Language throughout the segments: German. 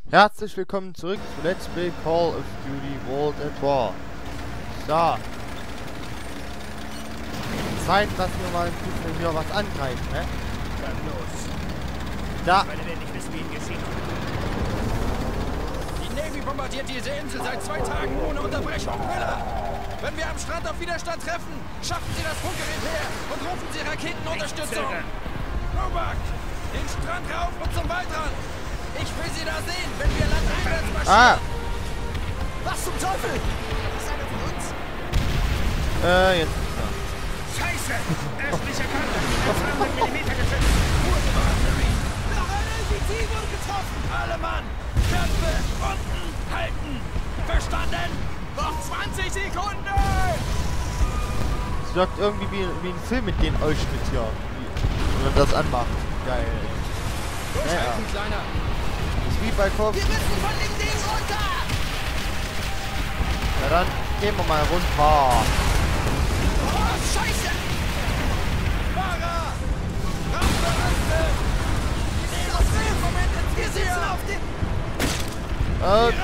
Herzlich willkommen zurück zu Let's Play Call of Duty World at War. So. Zeit, dass wir mal ein bisschen hier was angreifen, ne? Dann los. Da. Ich werde nicht wissen, wie ihm geschieht. Die Navy bombardiert diese Insel seit 2 Tagen ohne Unterbrechung. Miller! Wenn wir am Strand auf Widerstand treffen, schaffen Sie das Funkgerät her und rufen Sie Raketenunterstützung. Novak! Den Strand rauf und zum Waldrand! Ich will Sie da sehen, wenn wir landeinwärts marschieren. Was zum Teufel? Ist einer von uns? Jetzt. Scheiße! Östlicher Kante! 200 mm geschützt! Noch ein LPT wurde getroffen! Alle Mann! Köpfe unten halten! Verstanden? Noch 20 Sekunden! Es wirkt irgendwie wie ein Film mit den Ausschnitt hier. Wenn man das anmacht. Geil. Durchhalten, Kleiner! Ist wie bei Kopf. Wir müssen von dem Ding runter! Na dann gehen wir mal runter. Oh, Scheiße! Fahrer! Rampenrüste! Wir sitzen auf dem... Die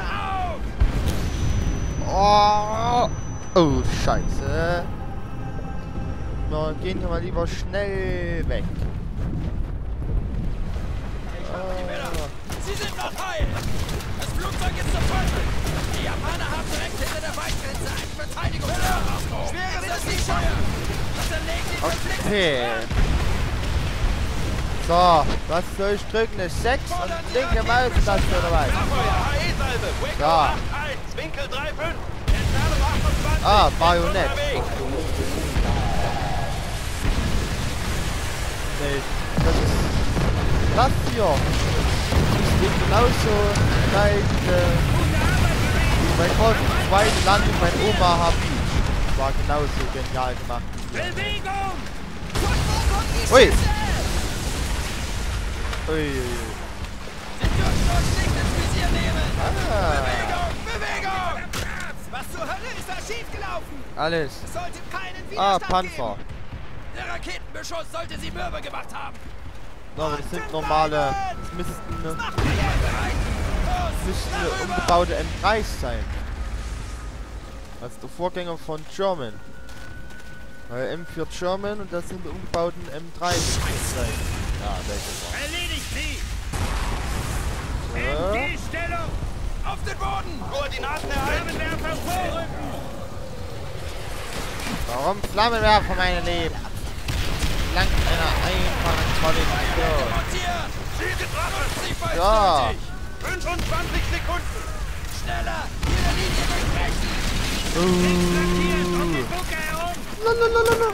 Rampe auf! Oh, Scheiße. Wir gehen hier mal lieber schnell weg. Sie sind noch heil! Das Flugzeug ist zum Teufel! Die Japaner haben direkt hinter der Weitgrenze einen Verteidigungsfeuer! Schweres als die Scheuer! Das erlegt die Konflikte! Okay. So, was soll ich drücken? Eine 6 und linke Maustaste oder was? Ja. Winkel 3,5! Ah, Bajonett. Nee, das ist das hier. Das geht genauso leicht wie bei Call of 2 Landung mein Omaha Beach. War genauso genial gemacht. Bewegung! Ui! Ui. Sie dürfen uns nicht ins Visier nehmen! Bewegung! Was zur Hölle ist da schiefgelaufen? Alles. Es sollte keinen Ah, Widerstand Panzer. geben. Der Raketenbeschuss sollte sie mürbe gemacht haben. No, aber das sind normale. Das müssten Macht ihr bereit? Los, umgebaute M3s sein. Als der Vorgänger von German. Weil M4 German und das sind die umgebauten M3s. Ja, welche war. Erledigt sie! So. In die Stellung! Auf den Boden! Koordinaten erhalten! Flammenwerfer vorrücken! Warum Flammenwerfer, meine Lieben? Lang einer einfachen Koordination. Montiert! Ziel getroffen! Ja. 25 Sekunden! Schneller! Jede Linie durchbrechen! Lalalala.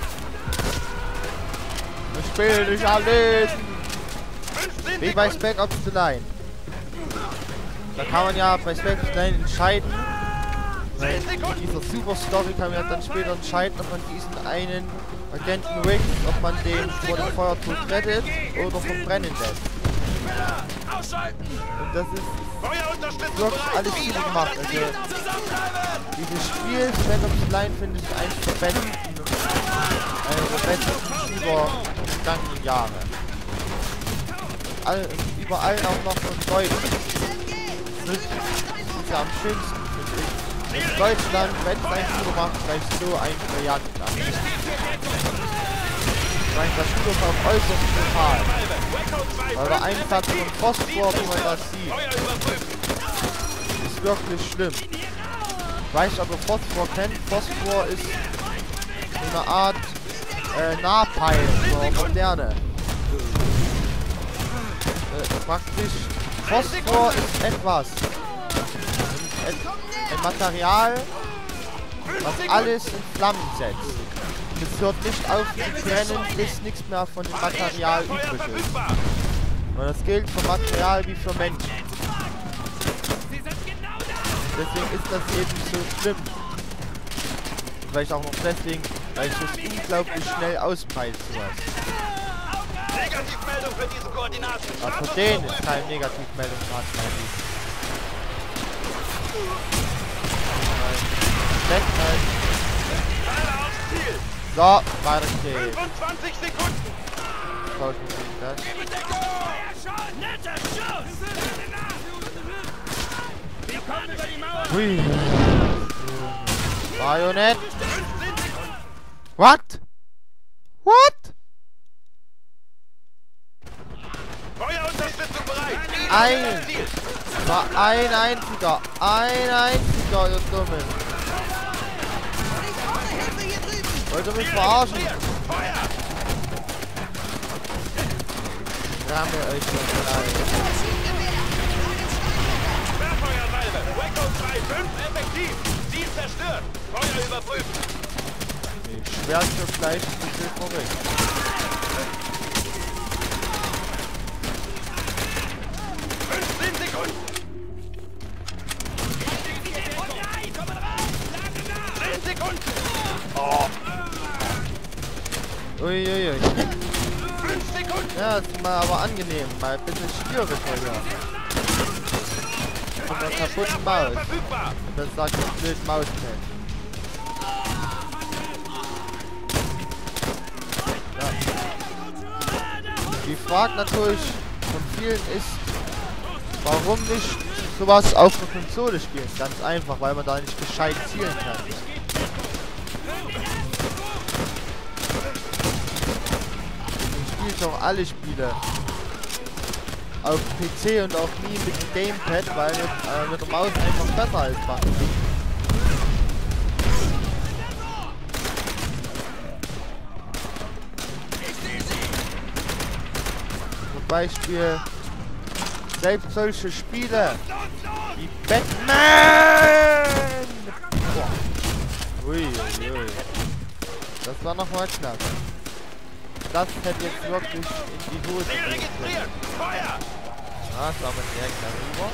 Das Spiel nicht alles. Wie bei Spec Ops The Line. Da kann man ja bei Spec Ops The Line entscheiden. Weil in dieser Super Story kann man ja dann später entscheiden, ob man diesen einen Agenten Rick, ob man den vor dem Feuertod rettet oder verbrennen lässt. Und das ist wirklich alles gut gemacht. Also dieses Spiel, Spec Ops The Line, finde ich eins der besten, über die vergangenen Jahre. Überall auch noch von Deutsch. Das ist ja am schönsten, finde ich. In Deutschland, wenn es ein Kino macht, gleich so ein Brillant ab. Ich meine, das Kino ist auch äußerst brutal. Weil der Einsatz von Phosphor, wie man das sieht, ist wirklich schlimm. Ich weiß nicht, ob ihr Phosphor kennt. Phosphor ist so eine Art Nahpeil für Moderne. Praktisch, Phosphor ist etwas. Ein Material, was alles in Flammen setzt. Und es hört nicht auf zu brennen, bis nichts mehr von dem Material übrig ist. Und das gilt für Material wie für Menschen. Deswegen ist das eben so schlimm. Und vielleicht auch noch deswegen, weil es das unglaublich schnell ausbreitet sowas. Negativmeldung für diese Koordinaten. Aber für den ist keine Negativmeldung gerade, mein Lieb. So, weiter geht's. 25 Sekunden. Das. Hui. Bajonett. What? What? Feuerunterstützung bereit. War ein einziger, ihr Dummen. Wollt ihr mich verarschen? Ramme euch doch gleich. Sperrfeuersalve. Waco 3-5 effektiv. Ziel zerstört. Feuer überprüfen. Ich schwör für Fleisch, das ist verrückt. Uiuiui. 5 Sekunden. Ja, ist mal aber angenehm. Mal ein bisschen schwierig hier. Und der kaputten Maus. Verfügbar. Das sagt das blöd Mauspad. Ja. Die Frage natürlich von vielen ist, warum nicht sowas auf der Konsole spielen? Ganz einfach, weil man da nicht gescheit zielen kann. Ich auch alle Spiele auf PC und auch nie mit dem Gamepad, weil mit der Maus einfach besser als Button. Zum Beispiel selbst solche Spiele wie Batman! Boah. Ui, ui, ui. Das war nochmal knapp. Das hätte jetzt wirklich in die Hose Ziel gehen können. registriert. Feuer. Ah, das war mit direkt darüber.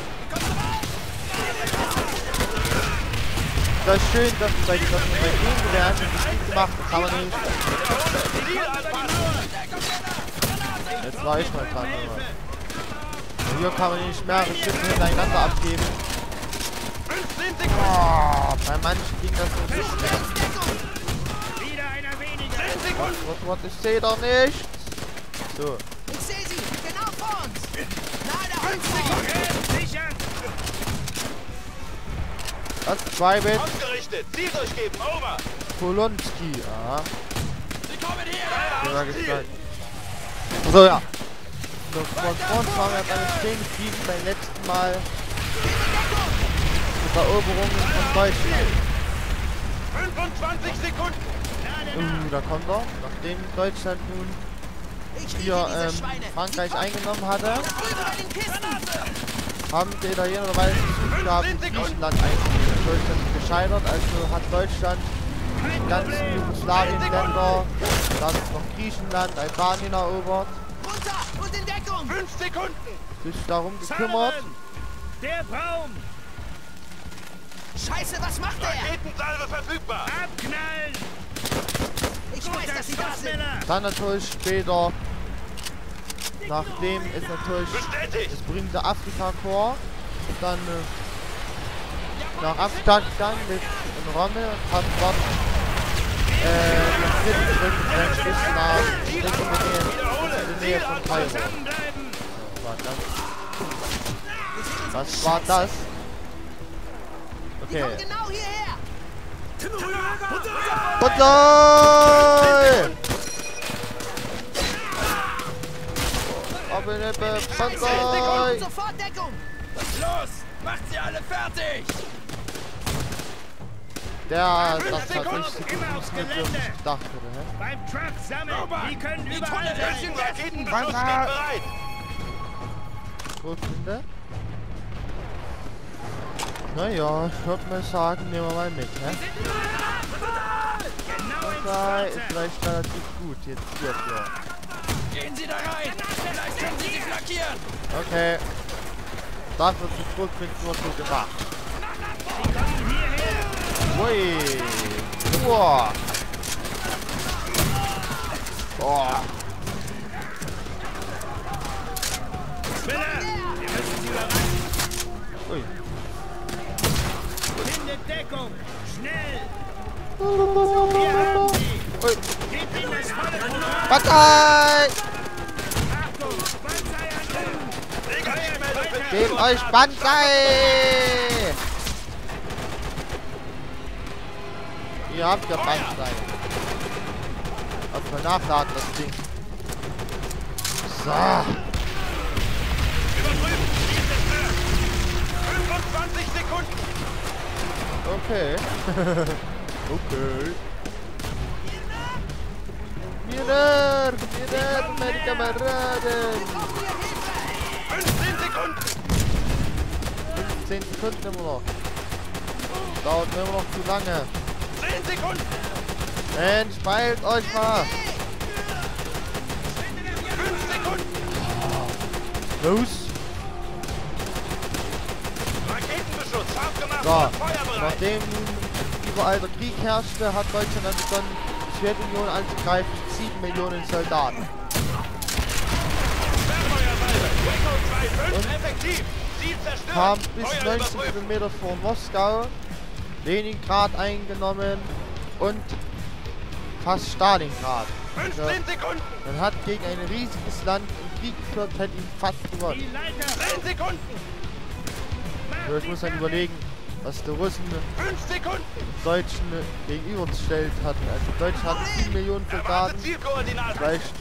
Das ist schön, dass bei dem Gewehren das nicht gemacht hat, kann man nicht. Ziel anpassen. Jetzt war ich mal dran, aber. Hier kann man nicht mehrere Schüsse hintereinander abgeben. 15 Sekunden. Oh, bei manchen ging das so ein bisschen. Wieder einer weniger. 10 Sekunden. Was, ich sehe doch nichts. So. Ich sehe sie, genau vor uns. Nahe der 5 Holzmauer. Sekunden. Sicher. Das 2-Bit. Ausgerichtet. Ziel durchgeben. Over. Polonski. Aha. Sie kommen her! Ich bin mal gespannt. So, ja. So, von uns waren wir beim stehen geblieben beim letzten Mal. Die Eroberungen von Deutschland. 25 Sekunden. Da kommt er. Nachdem Deutschland nun Ich hier liebe diese Schweine. Frankreich eingenommen hatte, Drüben bei den Kisten. haben die Italiener dabei versucht gehabt, Griechenland einzunehmen. Deutschland ist gescheitert, also hat Deutschland die ganzen Jugoslawien-Länder, dann noch Griechenland, Albanien erobert, Runter und in Deckung. 5 Sekunden. sich darum gekümmert. Sullivan. Der Baum. Scheiße, was macht der? Raketensalve verfügbar. Abknallen. Ich weiß, dass sie da sind. Schneller. Dann natürlich später, nachdem ist natürlich Bestätigt. das berühmte Afrika-Korps dann nach Afrika gegangen mit in Rommel und hat dort den dritten zurückgedrängt bis nach in die Nähe von Kairo. Zusammenbleiben. Was war das? Die Okay. kommen genau hierher. Banzai! Abenippe, Banzai! Sofort Deckung. Los! Macht sie alle fertig! Das hat nicht so gut Immer aufs funktioniert, wie Gelände. ich gedacht hätte. Beim Truck sammeln. Die können Die überall Tunnel sein. ist Raketenbeschuss steht bereit. Schrotflinte. Naja, ich würde mal sagen, nehmen wir mal mit, hä? Genau ins Banzai ist Schwarze. vielleicht relativ gut, jetzt hier für. Gehen Sie da rein! Vielleicht können Sie sie flankieren! Okay. Dafür sind Schrotflinten nur so gemacht. Ui. Boah. Boah. Miller, wir müssen sie überraschen. Ui. Findet Deckung. Schnell. Ui. Wir haben sie. Gebt ihnen das volle Programm. Banzai! Achtung, Banzai-Angriff. Negativmeldung für Gebt euch Banzai! Ihr habt ja Brandstein. Erstmal nachladen, das Ding. So. Überprüfen. Ziel zerstört. 25 Sekunden. Okay. Okay. Mir meine Kameraden. 15 Sekunden. 15 Sekunden immer noch. Dauert mir immer noch zu lange. 10 Sekunden. Mensch, beilt euch mal. 5 Sekunden. Los. Raketenbeschuss. Scharf gemacht So. und feuerbereit. Nachdem überall der Krieg herrschte, hat Deutschland dann begonnen, die Sowjetunion anzugreifen. 7 Millionen Soldaten. Fernfeuersalve. Waco 2-5 effektiv. Ziel zerstört. Kam bis Feuer 19 überprüfen. Kilometer vor Moskau. Leningrad eingenommen und fast Stalingrad. 15 Sekunden. Man hat gegen ein riesiges Land im Krieg geführt, hat ihn fast gewonnen. Die Leiter! 10 Sekunden. So, ich muss dann überlegen, was die Russen 5 Sekunden. Deutschen gegenübergestellt hatten. Also Deutschland hatten 7 Millionen Erwarte Soldaten. Zielkoordinaten.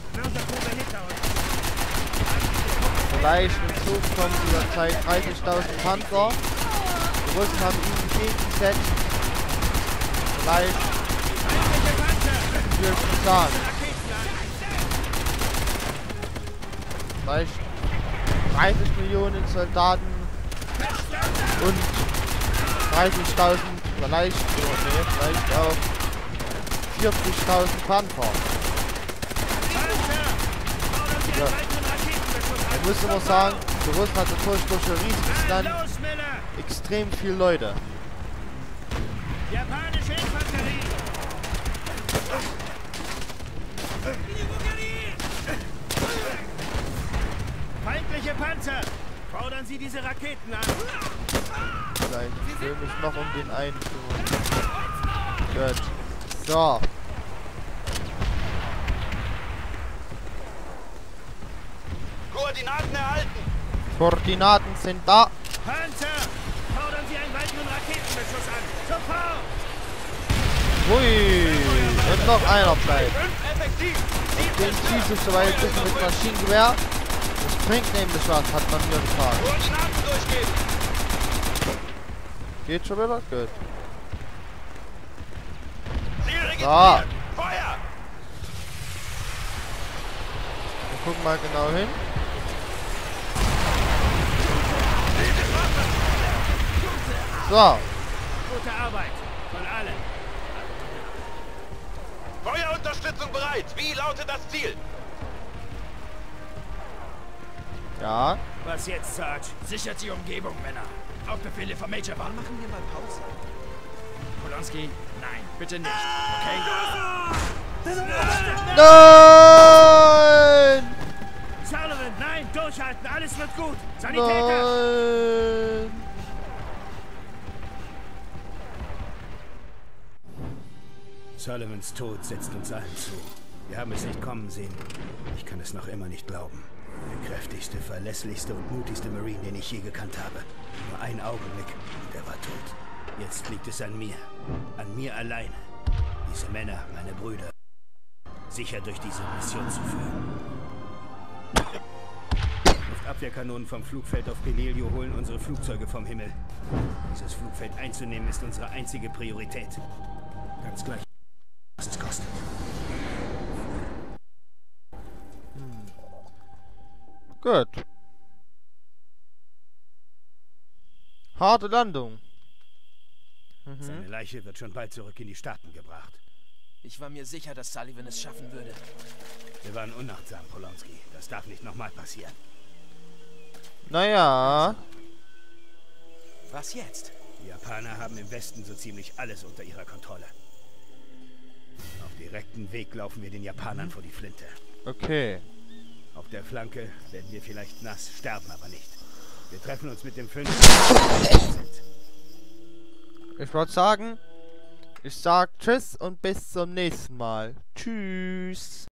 Vielleicht in Zukunft dieser Zeit 30.000 Panzer. Die Russen haben ihnen entgegengesetzt. Vielleicht will ich nicht sagen. Vielleicht 30 Millionen Soldaten und 30.000 vielleicht, nee, vielleicht auch 40.000 Panzer. Ja. Man muss immer sagen, die Russen hat natürlich durch ein riesiges Land extrem viele Leute. Japanische Infanterie! Feindliche Panzer! Fordern Sie diese Raketen an! Ich will mich noch um den einen kümmern. Gut. So. Koordinaten erhalten. Koordinaten sind da. Panzer! Fordern Sie einen weiteren Raketenbeschuss an! Sofort! Hui. Und noch einer bleibt. 5 effektiv. Ziel Den zerstört. schieße ich soweit ein bisschen mit Maschinengewehr. Das bringt nämlich was, hat man mir gesagt. Koordinaten durchgeben. Geht schon wieder? Gut. Ziel registriert. So. Feuer. Wir gucken mal genau hin. So. Gute Arbeit! Von allen! Feuerunterstützung bereit. Wie lautet das Ziel? Ja. Was jetzt, Sarge? Sichert die Umgebung, Männer. Auf Befehle von Major Ball machen wir mal Pause. Polonski, nein, bitte nicht. Okay? Nein! Sullivan, nein! Durchhalten! Alles wird gut! Sanitäter! Nein! Sullivans Tod setzt uns allen zu. Wir haben es nicht kommen sehen. Ich kann es noch immer nicht glauben. Der kräftigste, verlässlichste und mutigste Marine, den ich je gekannt habe. Nur ein Augenblick und er war tot. Jetzt liegt es an mir. An mir alleine. Diese Männer, meine Brüder, sicher durch diese Mission zu führen. Luftabwehrkanonen vom Flugfeld auf Pelelio holen unsere Flugzeuge vom Himmel. Dieses Flugfeld einzunehmen ist unsere einzige Priorität. Ganz gleich, was es kostet. Gut. Harte Landung. Seine Leiche wird schon bald zurück in die Staaten gebracht. Ich war mir sicher, dass Sullivan es schaffen würde. Wir waren unachtsam, Polonski. Das darf nicht nochmal passieren. Naja. Was jetzt? Die Japaner haben im Westen so ziemlich alles unter ihrer Kontrolle. Auf direktem Weg laufen wir den Japanern vor die Flinte. Okay. Auf der Flanke werden wir vielleicht nass, sterben aber nicht. Wir treffen uns mit dem 5. Ich wollte sagen, ich sag tschüss und bis zum nächsten Mal. Tschüss.